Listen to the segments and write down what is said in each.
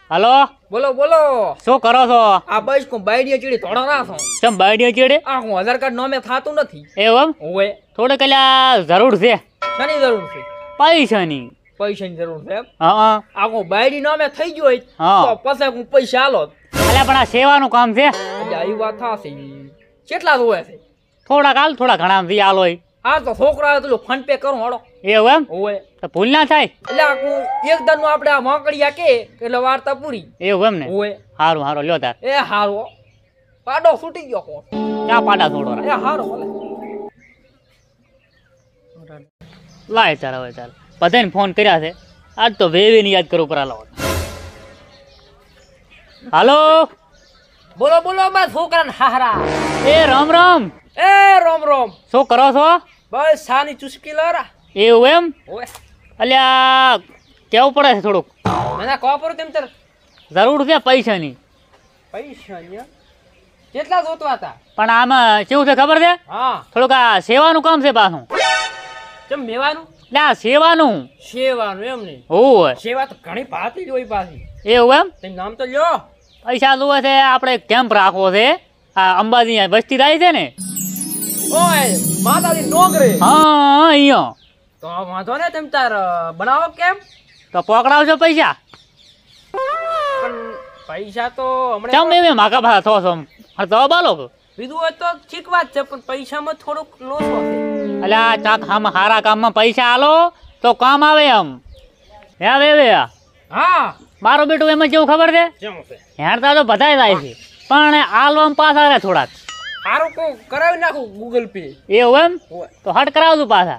હાલો બોલો બોલો શું કરો છો? આ બસ કો બાઈડીઓ ચીડી થોડા ના છો ચમ બાઈડીઓ ચીડે? આ હું આધાર કાર્ડ નોમે થાતું નથી એમ ઓય થોડે કલ્યા જરૂર છે શાની જરૂર છે પૈસાની. પૈસાની જરૂર છે એમ હા આ હું બાઈડી નોમે થઈ ગયો હોય હા. તો પછી હું પૈસા આલો અલ્યા પણ આ સેવાનું કામ છે. એટલે આવી વાત થાશે કેટલા જોવે છે થોડાક હાલ થોડા ઘણા વી હાલ હોય. હા તો છોકરા તો ફોન પે કરું હળો એવું એમ ઓય તો ભૂલ ના થાય. એટલે આ હું એક દન નું આપણે આ મોકળિયા કે એટલે વાર્તા પૂરી એવું એમ ને? ઓય હારું હારું લ્યો તાર. એ હારો પાડો છૂટી ગયો કોણ ક્યાં પાડા છોડો એ હારો ભલે લાય ચાલ હવે ચાલ બધાને ફોન કર્યા છે આજ તો વેવીને યાદ કરું પર હાલો. હાલો બોલો બોલો બસ છોકરાને હારા એ રામ રામ. એ રોમ રોમ શું કરો છો? બસ સાની ચુસ્કી લારા એવું એમ? ઓય અલ્યા કેવું પડે છે થોડુંક મને કહો પર તેમ તર જરૂર છે પૈસાની. પૈસા ને કેટલા જોતવા હતા પણ આમાં કેવું છે ખબર છે? હા થોડુંક આ સેવાનું કામ છે પાછું. ચમ મેવાનું એટલે આ સેવાનું સેવાનું એમ નહીં હોય. સેવા તો ઘણી ભાતી જ હોય પાછી એવું એમ? તેનું નામ તો લ્યો પૈસા જોવે છે આપણે કેમ્પ રાખવો છે આ અંબાજી વસ્તી થાય છે ને. ઓય માતાજી નોકરી હા અહીંયા તો વાંધો ને તેમ તાર બનાવો કેમ તો પકડાવજો પૈસા. પણ પૈસા તો ચમ હમણાં એમ માકા ભાષા થો છો હા તો બાલો બીજું હોય તો ઠીક વાત છે પણ પૈસામાં થોડુંક લોસો છે એટલે આ ચાક આમાં સારા કામમાં પૈસા આલો તો કામ આવે એમ. હે હવે હા મારો બેટું એમાં કેવું ખબર છે? જેમ છે હેરતા તો બધાય થાય છે પણ આલવામાં પાછા રહે થોડાક. સારું કો કરાવી નાખું ગૂગલ પે એવું એમ? હોય તો હટ કરાવજો પાછા.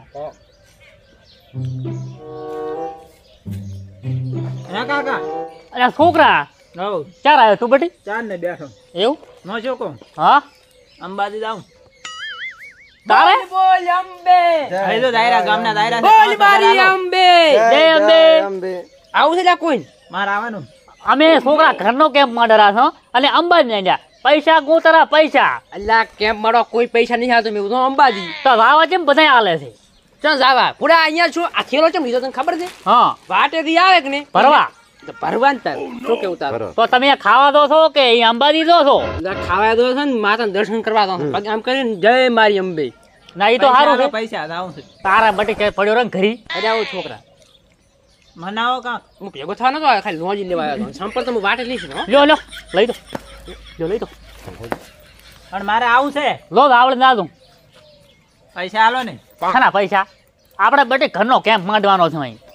હા કાકા અરે છોકરા હવ ચાર આવ્યો તું બેટી? ચાર ને બેઠો એવું? નો ચોકો હા અંબાજી જાઉં તારે બોલ અંબે હવે તો દાયરા ગામના દાયરા છે. બોલ મારી અંબે જય અંબે. આવું છે લ્યા કોઈ મારે આવવાનું. અમે છોકરા ઘરનો કેમ્પ માં ડરા છો અને અંબાજી માંડ્યા પૈસા ગોતરા પૈસા અલ્લા કેમ મારો કોઈ પૈસા નહીં આવતો મેં તો અંબાજી તો આવા જેમ બધા હાલે છે. ચાલ જાવા પૂરા અહીંયા છું આ થેલો ચમ લીધો તને ખબર છે હા વાટેથી આવે કે ને ભરવા તો ભરવાન તાર શું કેવું તાર તો તમે અહીંયા ખાવા દો છો કે અહીં અંબાજી દો છો? એટલે ખાવા દો છે ને માતા દર્શન કરવા દો પગે આમ કરીને જય મારી અંબે ના એ તો સારું છે. પૈસા આવું છે. તારા બટી ક્યાંય પડ્યો રે ને ઘરી? અરે આવો છોકરા મનાવો કાં હું ભેગો થવા નતો આવ્યો ખાલી લોજી લેવા આવ્યો સંપર્ક તો હું વાટે લઈશ ને હો લ્યો લ્યો લઈ દો લઈ દો પણ મારે આવું છે. લો આવડે ના દઉં પૈસા આલો ને. ખાના પૈસા આપણે બટી ઘરનો કેમ્પ માંડવાનો છે અહીં.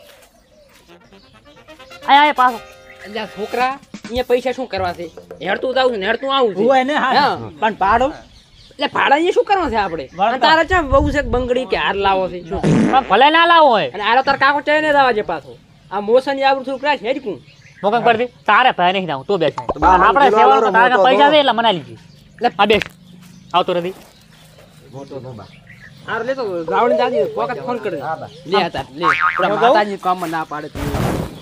આય પાછો એટલે છોકરા અહીંયા પૈસા શું કરવા છે હેડતું આવું છે હેડતું આવું છે હોય ને હા. હા. પણ ભાડું એટલે ભાડા અહીંયા શું કરવા છે આપણે અને તારે ચા બહુ છે બંગડી કે હાર લાવો છે શું પણ ભલે ના લાવો હોય અને આરો તાર કાકો ચાઈ ને દાવા છે પાછો આ મોસન આવું થોડું ક્રાશ હેડકું મોકંગ પડતી તારે ભાઈ નહીં જાઉં તું બેસ. આપણે સેવાનું તો તારા પૈસા છે એટલે મનાઈ લીધી. એટલે આ બેસ આવતો નથી. હાર લેતો ગાવડી દાદી પોકેટ ફોન કરી દે લે હતા લે પૂરા માતાજી કામમાં ના પાડે તું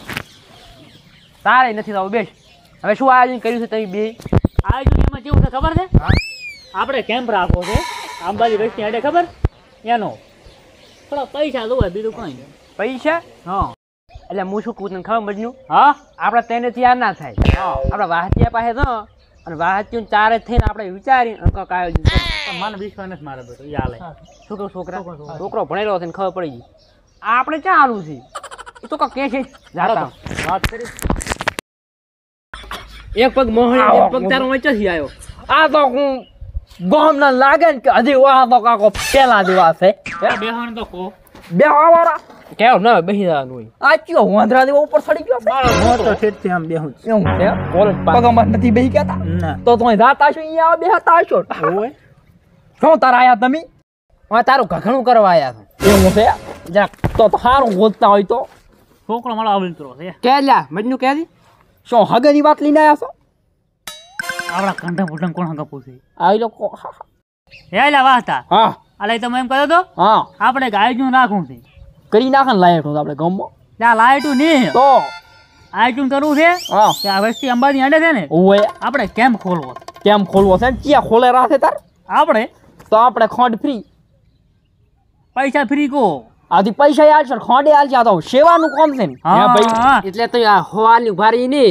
તારે નથી આવું બેસ હવે શું આયોજન કર્યું છે તમે બે આયોજન એમાં કેવું છે ખબર છે? આપણે કેમ્પ રાખવો છે અંબાજી વસ્તી હેડે ખબર એનો થોડા પૈસા જોવે બીજું કઈ નહીં. પૈસા હા એટલે હું શું કહું તને ખબર મજનું હા આપણે તેનેથી આ ના થાય આપણા વાહતિયા પાસે તો અને વાહતિયું ચારે થઈને આપણે વિચારી કંઈક આયોજન કરીએ. પણ મને વિશ્વાસ નથી મારે બેટો યાલે શું કહું છોકરા છોકરો ભણેલો છે ને ખબર પડી ગઈ આપણે ક્યાં આલું છે એ તો કંઈક કે છે જાતા વાત કરી એક પગ મોહણી એક પગ તારો વચ્ચેથી આવ્યો આ તો હું ગોમના લાગે ને કે હજી વાહ તો કાકો પેલા જેવા છે બેહણ તો કો બે વાળા કેવ ના બેહી જવાનું હોય આ કયો વાંદરા દેવા ઉપર ચડી ગયો મારો હું તો ઠેઠથી આમ બેહું છું. એવું છે કોલેજ પગમાં નથી બેહી ગયા ના તો તમે જાતા છો અહીંયા બેહતા હશો હોય. શું તારા આયા તમે હા તારું ઘઘણું કરવા આયા છો એવું છે જરાક તો સારું ગોતતા હોય તો છોકરો મારો આવલતરો છે કે લ્યા મજનુ કે દી શું હગની વાત લઈને આયા છો આપણા કંઠા ફૂટણ કોણ હંગા છે આ લોકો હે લા વાહતા હા અલે તમે એમ કહ્યો તો હા આપણે આયોજન રાખવું છે કરી નાખે ને લાયક આપણે ગામમાં ત્યાં લાઈટું નહીં તો આયોજન કરવું છે હા કે આ વસ્તી અંબાજી હેડે છે ને ઓય આપણે કેમ્પ ખોલવો કેમ ખોલવો છે ક્યાં ખોલે રાખે તાર આપણે તો આપણે ખોંડ ફ્રી પૈસા ફ્રી કો આથી પૈસા આલશો ખોંડે આલશે આ તો સેવાનું કામ છે ને હા, હે હા. ભાઈ એટલે તો આ હોવાની ઉભારી ને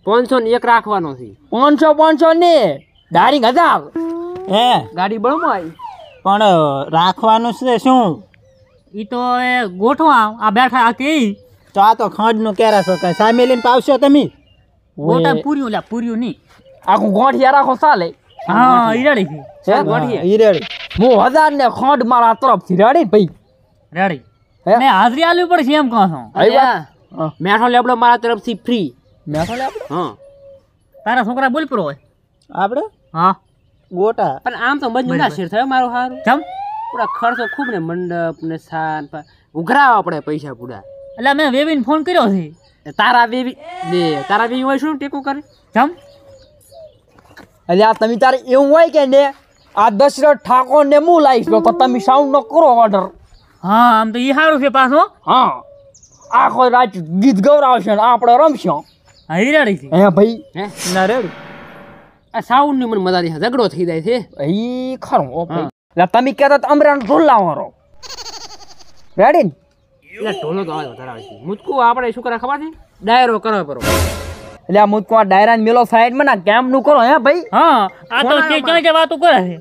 501 રાખવાનો છે 500 ને ડાયરેક્ટ 1000 હે ગાડી બળમાં પણ રાખવાનું છે શું? ઈ તો એ ગોઠવા આ બેઠા આ કે તો આ તો ખંડનું કેરા છો કઈ સામે લઈને પાવશો તમે? ગોટા પૂર્યું લ્યા પૂર્યું નહીં. આખું ગોઠિયા રાખો ચાલે હા ઈ રેડી છે. હે હા, ઈ રેડી. હું 1000 ને ખંડ મારા તરફથી રેડી ભાઈ રેડી. હે? ને હાજરી આલવી પડશે એમ કહો છો. આવી વાત? મેઠો લેબડો મારા તરફથી ફ્રી મેઠો લેબડો હા તારા છોકરા બોલ પડો હોય. આપણે હા ગોટા પણ આમ તો મજનું ના શેર થયો મારો હારું ચમ પૂરા ખર્ચો ખૂબ ને મંડપ ને સાન ઉઘરાવા પડે પૈસા પૂરા એટલે મેં વેવીને ફોન કર્યો છે. તારા બેબી તારા બેબી હોય શું ટેકો કરે ચમ એટલે આ તમે તારે એવું હોય કે ને આ દશરથ ઠાકોર ને હું લાવીશ તો તમે સાઉન્ડ નો કરો ઓર્ડર હા આમ તો ઈ સારું છે પાછો. હા આખો રાત ગીત ગવરાવશે ને આપણે રમશું હા ઈ રેડી છે. હે ભાઈ હે ના રેડી. આ સાઉન્ડ ની મને મજા નહીં ઝઘડો થઈ જાય છે ઈ ખરું ઓ ભાઈ એટલે તમે કહેતા તો અમરાન ઢોલાવારો રેડી ને એટલે ઢોલો તો આવ્યો ધરાવે છે મુતકુ આપણે શું કરે ખબર છે ડાયરો કરો પરો એટલે આ મુતકુ આ ડાયરા ને મેલો સાઈડ માં ના કેમ્પ નું કરો હે ભાઈ હા આ તો તે ક્યાં વાતો કરે છે.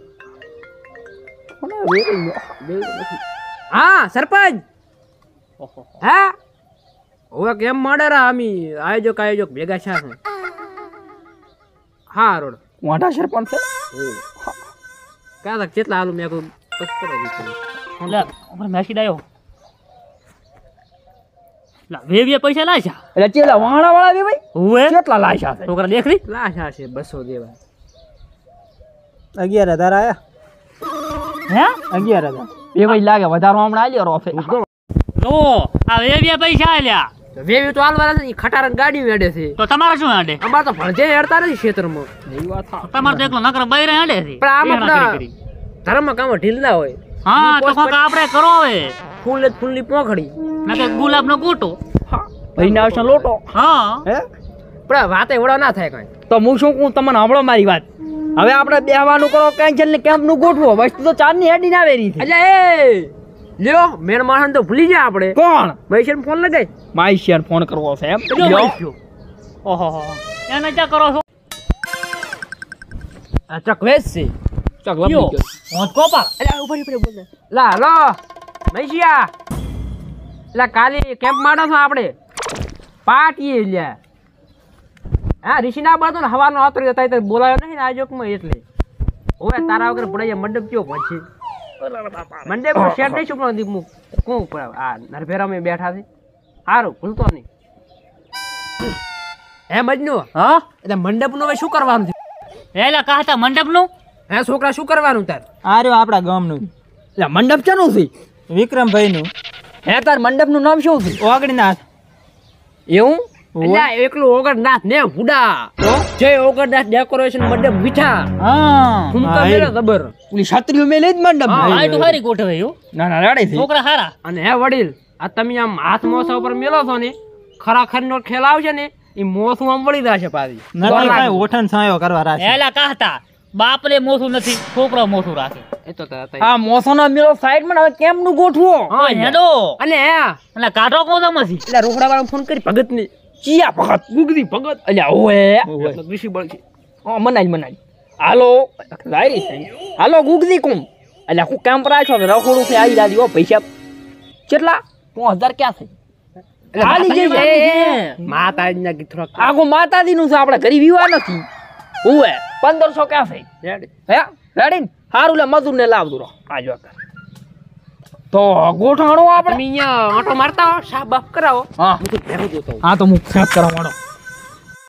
હા સરપંચ હા હવે કેમ મોડેરા અમી આયોજક ભેગા છે હા રોડ મોટા સરપંચ છે કાં કેટલા આલુ મેં કોઈ લે ઉપર મેસેજ આવ્યો. લા વેવીએ પૈસા લાશા. એટલે ચેલા વાણા વાળા બે ભાઈ હુએ કેટલા લાશા છે છોકરા દેખ રી. લાશા છે 200 દેવા 11,000 આયા. હે 11,000. બે ભાઈ લાગે વધારો હમણાં આલ્યો રોફે લો આ વેવીએ પૈસા આલ્યા. વેવી તો આલવાના છે ખટારન ગાડી વેડે છે તો તમારે શું આડે? અમાર તો ભણજે હેડતા નથી ક્ષેત્રમાં એવી વાત તમારે તો એકલો નકર બૈરે આડે છે. પણ આમ એહણા આપણા કરી કરી. ધર્મ કામ ઢીલ ના હોય હા તો કોક આપણે કરો હવે ફૂલ જ ફૂલની પોખડી નકર ગુલાબનો ગોટો. ભરીને આવશે લોટો હા હે પણ વાતે વડા ના થાય કઈ તો હું શું કહું તમને સાંભળો મારી વાત હવે આપણે બેહવાનું કરો કેન્સલ ને કેમ્પ નું ગોઠવો વસ્તુ તો ચાર ની હેડી ના વેરી છે એટલે એ લ્યો મેન માણસ તો ભૂલી જાય આપણે કોણ મહેશર ફોન લગાય મહેશર ફોન કરવો છે એમ લ્યો ઓહો એને ક્યાં કરો છો? આ ચક વેચ છે ચક લંબી યો ગયો મોજ કોપા. અલ્યા ઉપર ઉપર બોલ લા લો મહેશિયા લા કાલે કેમ્પ માડો છો આપણે પાટીએ લ્યા હા ઋષિના બાદ ને હવાનો આતર હતા તો બોલાયો નહીં ને આજોકમાં એટલે ઓય તારા વગર પડાય મંડપ કયો પછી મંડપ શેર નહીં શું નથી હું કોણ ઉપર આ નરભેરામાં બેઠા છે સારું ભૂલતો નહીં હે મજનુ હા એટલે મંડપ નું હવે શું કરવાનું છે એલા કહતા મંડપનું હે છોકરા શું કરવાનું તાર આ રહ્યો આપણા ગામનું એટલે મંડપ ચાનું છે વિક્રમભાઈનું. હે તાર મંડપ નું નામ શું છે ઓગણીનાથ. એવું એટલે એકલું ઓગણનાથ ને ભૂડા જય ઓગણનાથ ડેકોરેશન મંડપ મીઠા હા ફૂમકા મેલે જબર ઓલી છત્રીઓ મેલે જ મંડપ હા એ તો સારી ગોઠવે હો. ના ના રેડી છે છોકરા હારા. અને હે વડીલ આ તમે આમ હાથ મોસા ઉપર મેલો છો ને ખરાખર નો ખેલ આવશે ને એ મોસું આમ વળી જશે પાછી નથી કાંઈ ઓઠણ છાંયો કરવા રાખે. એલા કહતા બાપરે મોસું નથી છોકરો મોસું રાખે. એ તો આ મોસો ના મેલો સાઈડ માં હવે કેમ નું ગોઠવો હા હેડો અને હે એટલે કાઢો કોણ સમજી એટલે રોકડા વાળા ફોન કરી ભગત ને ચિયા ભગત ગુગદી ભગત અલ્યા ઓએ ઋષિ બળ છે હા મનાઈ હાલો લાયરી છે હાલો ગુગદી કોમ અલ્યા હું કેમ પર છો રખોડું છે આવી દાદી ઓ પૈસા કેટલા 5000 ક્યાં છે હાલી જઈ માતાજી ના ગીત આગો માતાજી નું છે આપણે ઘરે વિવાહ નથી ઓએ 1500 ક્યાં છે હે રેડી હારું લે મજૂર ને લાવ દુરો આજો તો ગોઠાણો આપણે અહીંયા આટો મારતા હો સાફ બાફ કરાવો હા હું તો ભેગો જોતો હા તો હું સાફ કરાવવાનો